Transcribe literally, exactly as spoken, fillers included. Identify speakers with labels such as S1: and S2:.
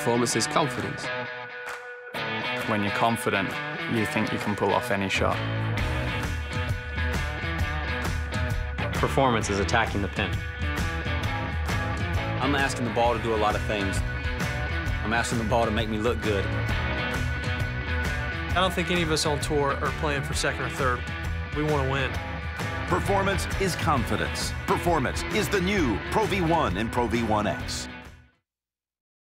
S1: performance is confidence.
S2: When you're confident, you think you can pull off any shot.
S3: Performance is attacking the pin.
S4: I'm asking the ball to do a lot of things. I'm asking the ball to make me look good.
S5: I don't think any of us on tour are playing for second or third. We want to win.
S6: Performance is confidence. Performance is the new Pro V one and Pro V one X.